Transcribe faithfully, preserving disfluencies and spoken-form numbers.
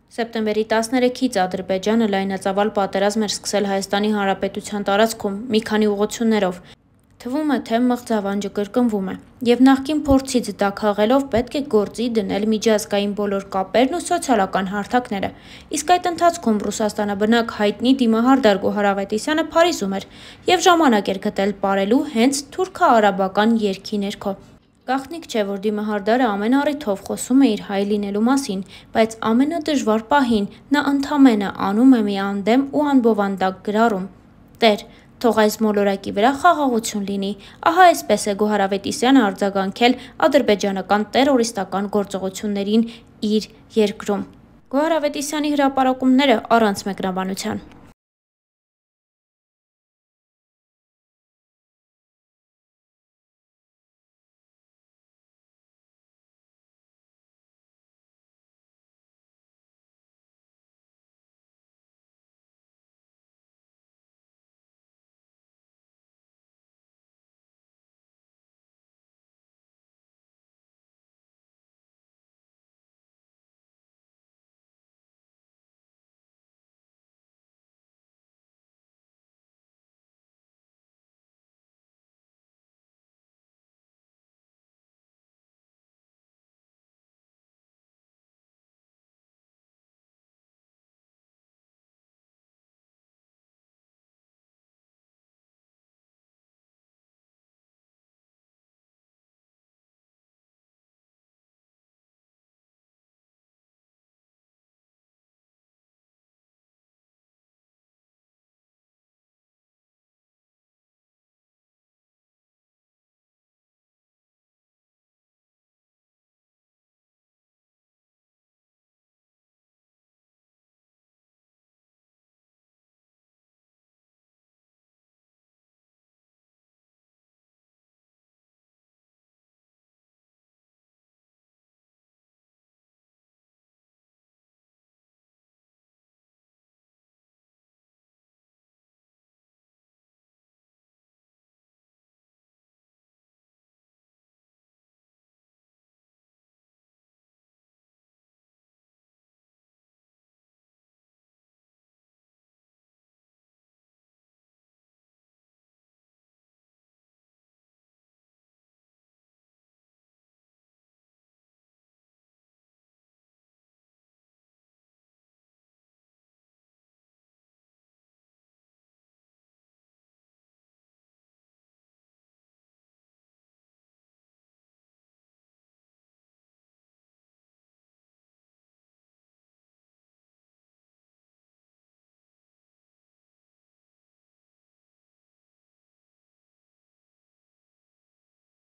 Սեպտեմբերի տասներեքից Ադրբեջանը լայնածավալ պատերազմ էր սկսել Հայաստանի Հանրապետության տարածքում մի քանի ուղղություններով։ Թվում է, թե մղձավանջը կրկնվում է, եւ նախկին փորձից դա քաղելով պետք է գործի դնել միջազգային բոլոր կապերն ու սոցիալական հարթակները։ Իսկ այդ ընթացքում Ռուսաստանաբնակ հայտնի դիմահարդար Գոհար Ավետիսյանը Փարիզում էր եւ ժամանակ էր գտել պարելու հենց թուրքա-արաբական երգի ներքո։ Գաղտնիք չէ, որ դիմահարդարը ամեն առիթով խոսում է իր հայ լինելու մասին, բայց ամենադժվար պահին նա ընդամենը անում է մի անդեմ ու անբովանդակ գրառում. «Տեր, թող այս մոլորակի վրա խաղաղություն լինի», ահա այսպես է Գոհար Ավետիսյանը արձագանքել ադրբեջանական տերորիստական գործողություններին իր երկրում։ Գոհար Ավետիսյանի հրապարակումները առանց մեկնաբանության։